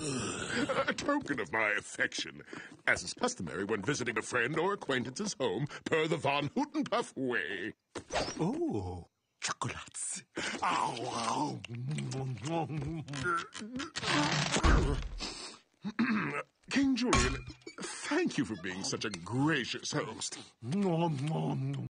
A token of my affection, as is customary when visiting a friend or acquaintance's home, per the Von Huttenpuff way. Oh, chocolates. King Julien, thank you for being such a gracious host.